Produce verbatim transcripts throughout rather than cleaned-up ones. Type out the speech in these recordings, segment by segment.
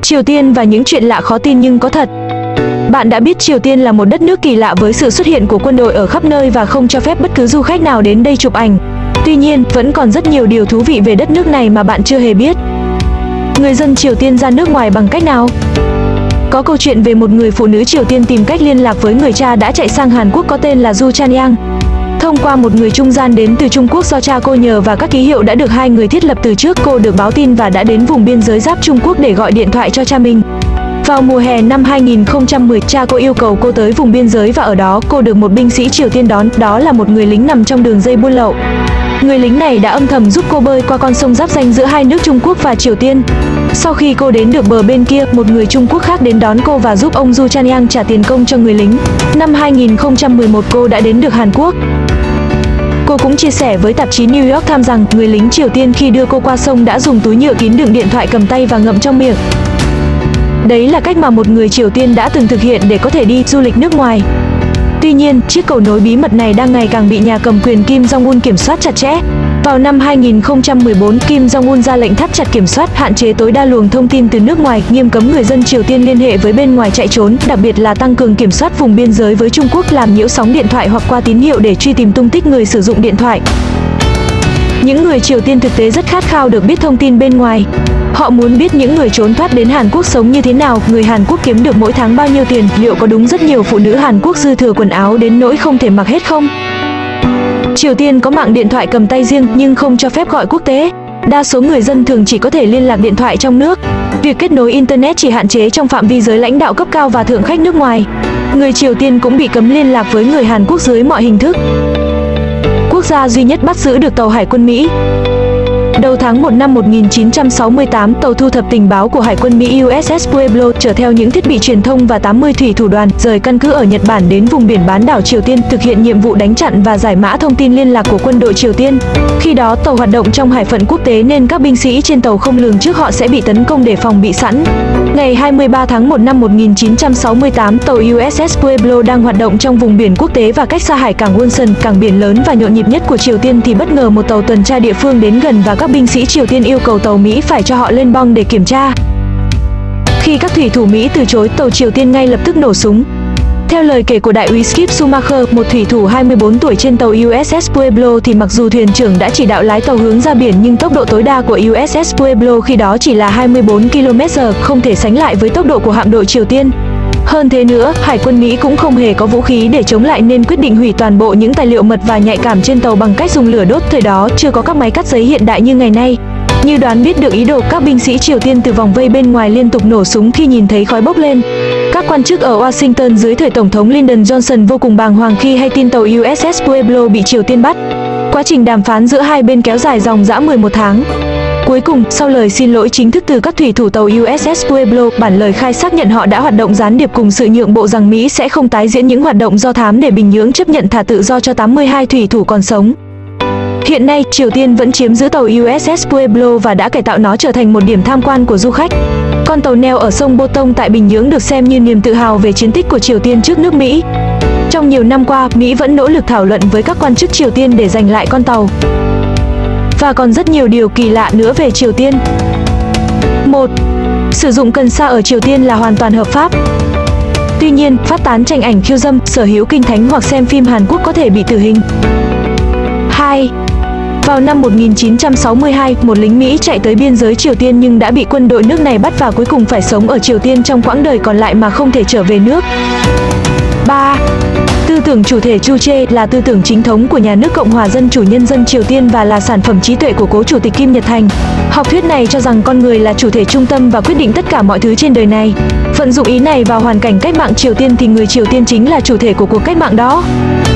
Triều Tiên và những chuyện lạ khó tin nhưng có thật. Bạn đã biết Triều Tiên là một đất nước kỳ lạ với sự xuất hiện của quân đội ở khắp nơi và không cho phép bất cứ du khách nào đến đây chụp ảnh. Tuy nhiên, vẫn còn rất nhiều điều thú vị về đất nước này mà bạn chưa hề biết. Người dân Triều Tiên ra nước ngoài bằng cách nào? Có câu chuyện về một người phụ nữ Triều Tiên tìm cách liên lạc với người cha đã chạy sang Hàn Quốc có tên là Du Chanyang. Thông qua một người trung gian đến từ Trung Quốc do cha cô nhờ và các ký hiệu đã được hai người thiết lập từ trước, cô được báo tin và đã đến vùng biên giới giáp Trung Quốc để gọi điện thoại cho cha mình. Vào mùa hè năm hai nghìn không trăm mười, cha cô yêu cầu cô tới vùng biên giới và ở đó cô được một binh sĩ Triều Tiên đón, đó là một người lính nằm trong đường dây buôn lậu. Người lính này đã âm thầm giúp cô bơi qua con sông giáp ranh giữa hai nước Trung Quốc và Triều Tiên. Sau khi cô đến được bờ bên kia, một người Trung Quốc khác đến đón cô và giúp ông Du Chanyang trả tiền công cho người lính. Năm hai nghìn không trăm mười một, cô đã đến được Hàn Quốc. Cô cũng chia sẻ với tạp chí New York Times rằng người lính Triều Tiên khi đưa cô qua sông đã dùng túi nhựa kín đựng điện thoại cầm tay và ngậm trong miệng. Đấy là cách mà một người Triều Tiên đã từng thực hiện để có thể đi du lịch nước ngoài. Tuy nhiên, chiếc cầu nối bí mật này đang ngày càng bị nhà cầm quyền Kim Jong-un kiểm soát chặt chẽ. Vào năm hai nghìn không trăm mười bốn, Kim Jong-un ra lệnh thắt chặt kiểm soát, hạn chế tối đa luồng thông tin từ nước ngoài, nghiêm cấm người dân Triều Tiên liên hệ với bên ngoài chạy trốn, đặc biệt là tăng cường kiểm soát vùng biên giới với Trung Quốc, làm nhiễu sóng điện thoại hoặc qua tín hiệu để truy tìm tung tích người sử dụng điện thoại. Những người Triều Tiên thực tế rất khát khao được biết thông tin bên ngoài. Họ muốn biết những người trốn thoát đến Hàn Quốc sống như thế nào, người Hàn Quốc kiếm được mỗi tháng bao nhiêu tiền, liệu có đúng rất nhiều phụ nữ Hàn Quốc dư thừa quần áo đến nỗi không thể mặc hết không? Triều Tiên có mạng điện thoại cầm tay riêng nhưng không cho phép gọi quốc tế. Đa số người dân thường chỉ có thể liên lạc điện thoại trong nước. Việc kết nối Internet chỉ hạn chế trong phạm vi giới lãnh đạo cấp cao và thượng khách nước ngoài. Người Triều Tiên cũng bị cấm liên lạc với người Hàn Quốc dưới mọi hình thức. Quốc gia duy nhất bắt giữ được tàu Hải quân Mỹ. Đầu tháng một năm một nghìn chín trăm sáu mươi tám, tàu thu thập tình báo của Hải quân Mỹ u ét ét Pueblo chở theo những thiết bị truyền thông và tám mươi thủy thủ đoàn rời căn cứ ở Nhật Bản đến vùng biển bán đảo Triều Tiên, thực hiện nhiệm vụ đánh chặn và giải mã thông tin liên lạc của quân đội Triều Tiên. Khi đó, tàu hoạt động trong hải phận quốc tế nên các binh sĩ trên tàu không lường trước họ sẽ bị tấn công để phòng bị sẵn. Ngày hai mươi ba tháng một năm một nghìn chín trăm sáu mươi tám, tàu u ét ét Pueblo đang hoạt động trong vùng biển quốc tế và cách xa hải cảng Wonsan, cảng biển lớn và nhộn nhịp nhất của Triều Tiên, thì bất ngờ một tàu tuần tra địa phương đến gần và các binh sĩ Triều Tiên yêu cầu tàu Mỹ phải cho họ lên bong để kiểm tra. Khi các thủy thủ Mỹ từ chối, tàu Triều Tiên ngay lập tức nổ súng. Theo lời kể của đại úy Skip Schumacher, một thủy thủ hai mươi bốn tuổi trên tàu u ét ét Pueblo, thì mặc dù thuyền trưởng đã chỉ đạo lái tàu hướng ra biển nhưng tốc độ tối đa của u ét ét Pueblo khi đó chỉ là hai mươi bốn ki lô mét giờ, không thể sánh lại với tốc độ của hạm đội Triều Tiên. Hơn thế nữa, Hải quân Mỹ cũng không hề có vũ khí để chống lại nên quyết định hủy toàn bộ những tài liệu mật và nhạy cảm trên tàu bằng cách dùng lửa đốt. Thời đó chưa có các máy cắt giấy hiện đại như ngày nay. Như đoán biết được ý đồ, các binh sĩ Triều Tiên từ vòng vây bên ngoài liên tục nổ súng khi nhìn thấy khói bốc lên. Các quan chức ở Washington dưới thời Tổng thống Lyndon Johnson vô cùng bàng hoàng khi hay tin tàu u ét ét Pueblo bị Triều Tiên bắt. Quá trình đàm phán giữa hai bên kéo dài dòng dã mười một tháng. Cuối cùng, sau lời xin lỗi chính thức từ các thủy thủ tàu u ét ét Pueblo, bản lời khai xác nhận họ đã hoạt động gián điệp cùng sự nhượng bộ rằng Mỹ sẽ không tái diễn những hoạt động do thám để Bình Nhưỡng chấp nhận thả tự do cho tám mươi hai thủy thủ còn sống. Hiện nay, Triều Tiên vẫn chiếm giữ tàu u ét ét Pueblo và đã cải tạo nó trở thành một điểm tham quan của du khách. Con tàu neo ở sông Botong tại Bình Nhưỡng được xem như niềm tự hào về chiến tích của Triều Tiên trước nước Mỹ. Trong nhiều năm qua, Mỹ vẫn nỗ lực thảo luận với các quan chức Triều Tiên để giành lại con tàu. Và còn rất nhiều điều kỳ lạ nữa về Triều Tiên. một. Sử dụng cần sa ở Triều Tiên là hoàn toàn hợp pháp. Tuy nhiên, phát tán tranh ảnh khiêu dâm, sở hữu kinh thánh hoặc xem phim Hàn Quốc có thể bị tử hình. hai. Vào năm một nghìn chín trăm sáu mươi hai, một lính Mỹ chạy tới biên giới Triều Tiên nhưng đã bị quân đội nước này bắt và cuối cùng phải sống ở Triều Tiên trong quãng đời còn lại mà không thể trở về nước. ba. Tư tưởng chủ thể Juche là tư tưởng chính thống của nhà nước Cộng hòa Dân chủ Nhân dân Triều Tiên và là sản phẩm trí tuệ của cố chủ tịch Kim Nhật Thành. Học thuyết này cho rằng con người là chủ thể trung tâm và quyết định tất cả mọi thứ trên đời này. Vận dụng ý này vào hoàn cảnh cách mạng Triều Tiên thì người Triều Tiên chính là chủ thể của cuộc cách mạng đó.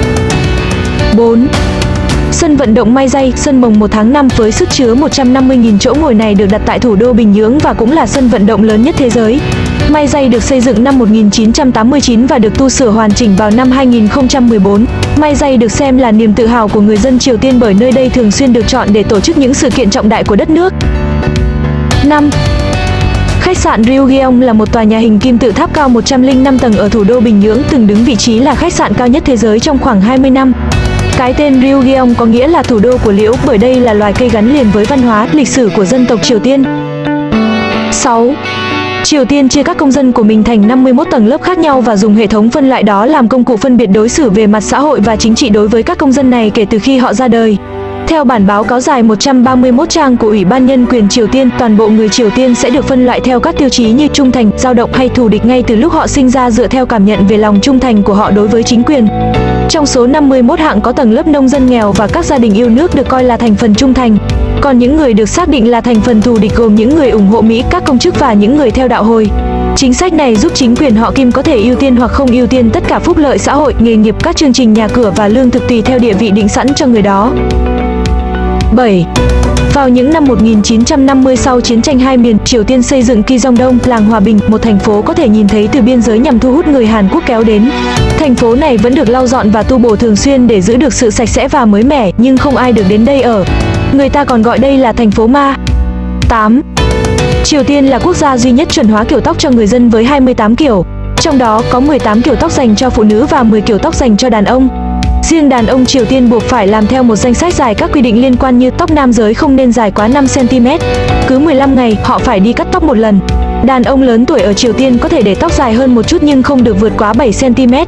bốn. Sân vận động Mai Dây, sân mồng một tháng năm với sức chứa một trăm năm mươi nghìn chỗ ngồi này được đặt tại thủ đô Bình Nhưỡng và cũng là sân vận động lớn nhất thế giới. Mai Dây được xây dựng năm một nghìn chín trăm tám mươi chín và được tu sửa hoàn chỉnh vào năm hai nghìn không trăm mười bốn. Mai Dây được xem là niềm tự hào của người dân Triều Tiên bởi nơi đây thường xuyên được chọn để tổ chức những sự kiện trọng đại của đất nước. năm. Khách sạn Ryugyong là một tòa nhà hình kim tự tháp cao một trăm lẻ năm tầng ở thủ đô Bình Nhưỡng, từng đứng vị trí là khách sạn cao nhất thế giới trong khoảng hai mươi năm. Cái tên Ryugyong có nghĩa là thủ đô của liễu bởi đây là loài cây gắn liền với văn hóa, lịch sử của dân tộc Triều Tiên. sáu. Triều Tiên chia các công dân của mình thành năm mươi mốt tầng lớp khác nhau và dùng hệ thống phân loại đó làm công cụ phân biệt đối xử về mặt xã hội và chính trị đối với các công dân này kể từ khi họ ra đời. Theo bản báo cáo dài một trăm ba mươi mốt trang của Ủy ban Nhân quyền Triều Tiên, toàn bộ người Triều Tiên sẽ được phân loại theo các tiêu chí như trung thành, dao động hay thù địch ngay từ lúc họ sinh ra dựa theo cảm nhận về lòng trung thành của họ đối với chính quyền. Trong số năm mươi mốt hạng có tầng lớp nông dân nghèo và các gia đình yêu nước được coi là thành phần trung thành. Còn những người được xác định là thành phần thù địch gồm những người ủng hộ Mỹ, các công chức và những người theo đạo Hồi. Chính sách này giúp chính quyền họ Kim có thể ưu tiên hoặc không ưu tiên tất cả phúc lợi xã hội, nghề nghiệp, các chương trình nhà cửa và lương thực tùy theo địa vị định sẵn cho người đó. bảy. Vào những năm một nghìn chín trăm năm mươi sau chiến tranh hai miền, Triều Tiên xây dựng Ki-jong-dong, làng Hòa Bình, một thành phố có thể nhìn thấy từ biên giới nhằm thu hút người Hàn Quốc kéo đến. Thành phố này vẫn được lau dọn và tu bổ thường xuyên để giữ được sự sạch sẽ và mới mẻ, nhưng không ai được đến đây ở. Người ta còn gọi đây là thành phố ma. tám. Triều Tiên là quốc gia duy nhất chuẩn hóa kiểu tóc cho người dân với hai mươi tám kiểu. Trong đó có mười tám kiểu tóc dành cho phụ nữ và mười kiểu tóc dành cho đàn ông. Riêng đàn ông Triều Tiên buộc phải làm theo một danh sách dài các quy định liên quan như tóc nam giới không nên dài quá năm xăng ti mét. Cứ mười lăm ngày, họ phải đi cắt tóc một lần. Đàn ông lớn tuổi ở Triều Tiên có thể để tóc dài hơn một chút nhưng không được vượt quá bảy xăng ti mét.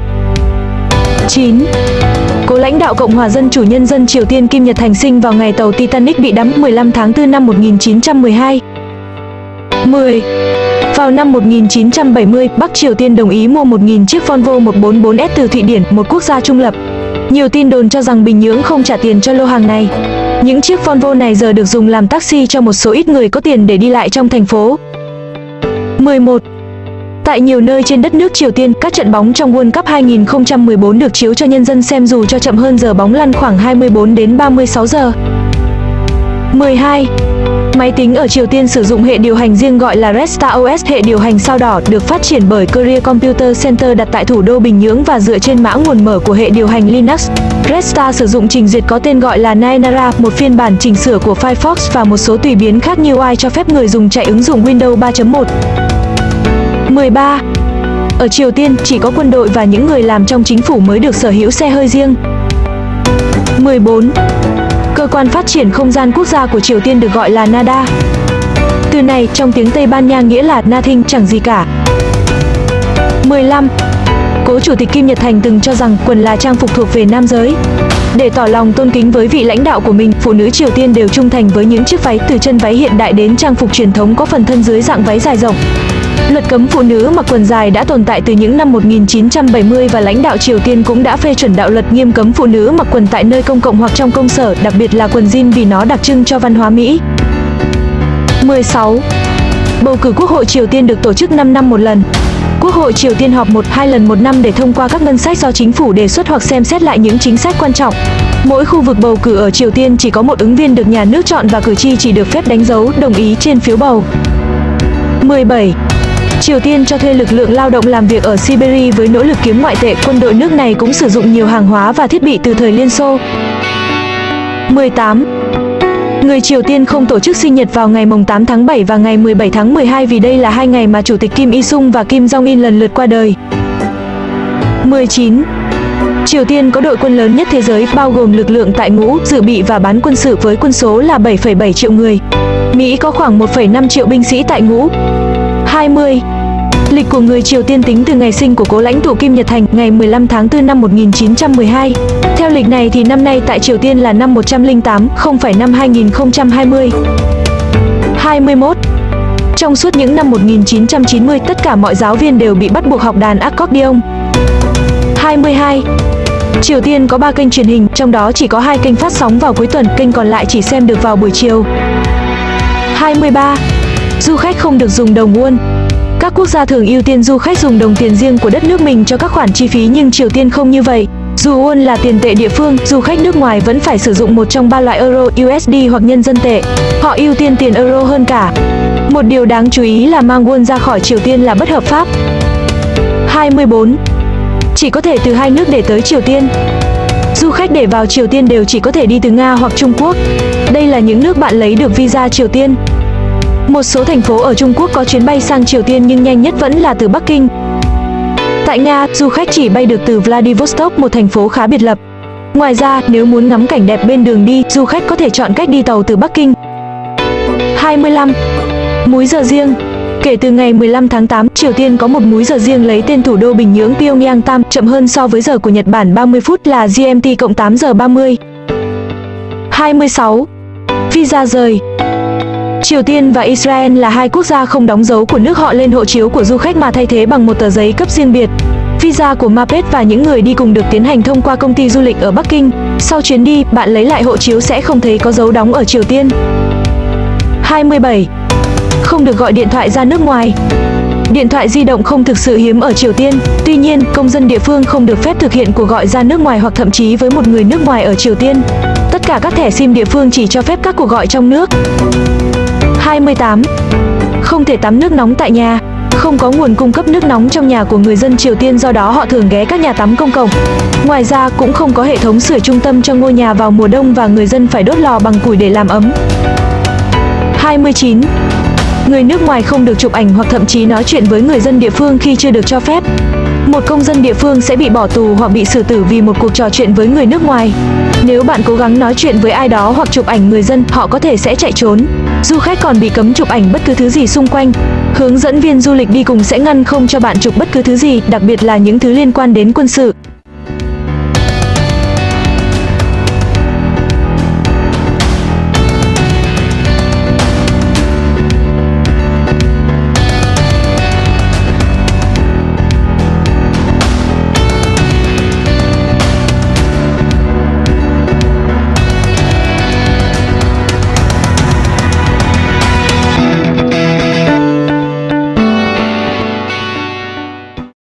chín. Cố lãnh đạo Cộng hòa Dân chủ Nhân dân Triều Tiên Kim Nhật Thành sinh vào ngày tàu Titanic bị đắm mười lăm tháng tư năm một nghìn chín trăm mười hai. mười. Vào năm một nghìn chín trăm bảy mươi, Bắc Triều Tiên đồng ý mua một nghìn chiếc Volvo một bốn bốn S từ Thụy Điển, một quốc gia trung lập. Nhiều tin đồn cho rằng Bình Nhưỡng không trả tiền cho lô hàng này. Những chiếc Volvo này giờ được dùng làm taxi cho một số ít người có tiền để đi lại trong thành phố. mười một. Tại nhiều nơi trên đất nước Triều Tiên, các trận bóng trong World Cup hai nghìn không trăm mười bốn được chiếu cho nhân dân xem dù cho chậm hơn giờ bóng lăn khoảng hai mươi bốn đến ba mươi sáu giờ. mười hai. Máy tính ở Triều Tiên sử dụng hệ điều hành riêng gọi là Red Star ô ét. Hệ điều hành sao đỏ được phát triển bởi Korea Computer Center đặt tại thủ đô Bình Nhưỡng và dựa trên mã nguồn mở của hệ điều hành Linux. Red Star sử dụng trình duyệt có tên gọi là Naenara, một phiên bản chỉnh sửa của Firefox và một số tùy biến khác như u i cho phép người dùng chạy ứng dụng Windows ba chấm một. mười ba. Ở Triều Tiên, chỉ có quân đội và những người làm trong chính phủ mới được sở hữu xe hơi riêng. mười bốn. Cơ quan phát triển không gian quốc gia của Triều Tiên được gọi là NADA. Từ này trong tiếng Tây Ban Nha nghĩa là nothing, chẳng gì cả. mười lăm. Cố Chủ tịch Kim Nhật Thành từng cho rằng quần là trang phục thuộc về nam giới. Để tỏ lòng tôn kính với vị lãnh đạo của mình, phụ nữ Triều Tiên đều trung thành với những chiếc váy, từ chân váy hiện đại đến trang phục truyền thống có phần thân dưới dạng váy dài rộng. Luật cấm phụ nữ mặc quần dài đã tồn tại từ những năm một nghìn chín trăm bảy mươi và lãnh đạo Triều Tiên cũng đã phê chuẩn đạo luật nghiêm cấm phụ nữ mặc quần tại nơi công cộng hoặc trong công sở, đặc biệt là quần jean vì nó đặc trưng cho văn hóa Mỹ. mười sáu. Bầu cử Quốc hội Triều Tiên được tổ chức năm năm một lần. Quốc hội Triều Tiên họp một hai lần một năm để thông qua các ngân sách do chính phủ đề xuất hoặc xem xét lại những chính sách quan trọng. Mỗi khu vực bầu cử ở Triều Tiên chỉ có một ứng viên được nhà nước chọn và cử tri chỉ được phép đánh dấu đồng ý trên phiếu bầu. mười bảy. Triều Tiên cho thuê lực lượng lao động làm việc ở Siberia với nỗ lực kiếm ngoại tệ. Quân đội nước này cũng sử dụng nhiều hàng hóa và thiết bị từ thời Liên Xô. mười tám. Người Triều Tiên không tổ chức sinh nhật vào ngày mùng tám tháng bảy và ngày mười bảy tháng mười hai vì đây là hai ngày mà Chủ tịch Kim Il-sung và Kim Jong-un lần lượt qua đời. mười chín. Triều Tiên có đội quân lớn nhất thế giới, bao gồm lực lượng tại ngũ, dự bị và bán quân sự với quân số là bảy phẩy bảy triệu người. Mỹ có khoảng một phẩy năm triệu binh sĩ tại ngũ. hai mươi. Lịch của người Triều Tiên tính từ ngày sinh của cố lãnh tụ Kim Nhật Thành, ngày mười lăm tháng tư năm một nghìn chín trăm mười hai. Theo lịch này thì năm nay tại Triều Tiên là năm một trăm lẻ tám, không phải năm hai nghìn không trăm hai mươi. hai mươi mốt. Trong suốt những năm một nghìn chín trăm chín mươi, tất cả mọi giáo viên đều bị bắt buộc học đàn accordion. hai mươi hai. Triều Tiên có ba kênh truyền hình, trong đó chỉ có hai kênh phát sóng vào cuối tuần, kênh còn lại chỉ xem được vào buổi chiều. hai mươi ba. Du khách không được dùng đồng won. Các quốc gia thường ưu tiên du khách dùng đồng tiền riêng của đất nước mình cho các khoản chi phí nhưng Triều Tiên không như vậy. Dù won là tiền tệ địa phương, du khách nước ngoài vẫn phải sử dụng một trong ba loại euro, u ét đê hoặc nhân dân tệ. Họ ưu tiên tiền euro hơn cả. Một điều đáng chú ý là mang won ra khỏi Triều Tiên là bất hợp pháp. hai mươi bốn. Chỉ có thể từ hai nước để tới Triều Tiên. Du khách để vào Triều Tiên đều chỉ có thể đi từ Nga hoặc Trung Quốc. Đây là những nước bạn lấy được visa Triều Tiên. Một số thành phố ở Trung Quốc có chuyến bay sang Triều Tiên nhưng nhanh nhất vẫn là từ Bắc Kinh. Tại Nga, du khách chỉ bay được từ Vladivostok, một thành phố khá biệt lập. Ngoài ra, nếu muốn ngắm cảnh đẹp bên đường đi, du khách có thể chọn cách đi tàu từ Bắc Kinh. hai mươi lăm. Múi giờ riêng. Kể từ ngày mười lăm tháng tám, Triều Tiên có một múi giờ riêng lấy tên thủ đô Bình Nhưỡng Pyongyang Tam, chậm hơn so với giờ của Nhật Bản ba mươi phút là G M T cộng tám giờ ba mươi. hai mươi sáu. Visa rời. Triều Tiên và Israel là hai quốc gia không đóng dấu của nước họ lên hộ chiếu của du khách mà thay thế bằng một tờ giấy cấp riêng biệt. Visa của Mapes và những người đi cùng được tiến hành thông qua công ty du lịch ở Bắc Kinh. Sau chuyến đi, bạn lấy lại hộ chiếu sẽ không thấy có dấu đóng ở Triều Tiên. hai mươi bảy. Không được gọi điện thoại ra nước ngoài. Điện thoại di động không thực sự hiếm ở Triều Tiên. Tuy nhiên, công dân địa phương không được phép thực hiện cuộc gọi ra nước ngoài hoặc thậm chí với một người nước ngoài ở Triều Tiên. Tất cả các thẻ SIM địa phương chỉ cho phép các cuộc gọi trong nước. hai mươi tám. Không thể tắm nước nóng tại nhà. Không có nguồn cung cấp nước nóng trong nhà của người dân Triều Tiên, do đó họ thường ghé các nhà tắm công cộng. Ngoài ra, cũng không có hệ thống sưởi trung tâm cho ngôi nhà vào mùa đông và người dân phải đốt lò bằng củi để làm ấm. hai mươi chín. Người nước ngoài không được chụp ảnh hoặc thậm chí nói chuyện với người dân địa phương khi chưa được cho phép. Một công dân địa phương sẽ bị bỏ tù hoặc bị xử tử vì một cuộc trò chuyện với người nước ngoài. Nếu bạn cố gắng nói chuyện với ai đó hoặc chụp ảnh người dân, họ có thể sẽ chạy trốn. Du khách còn bị cấm chụp ảnh bất cứ thứ gì xung quanh. Hướng dẫn viên du lịch đi cùng sẽ ngăn không cho bạn chụp bất cứ thứ gì, đặc biệt là những thứ liên quan đến quân sự.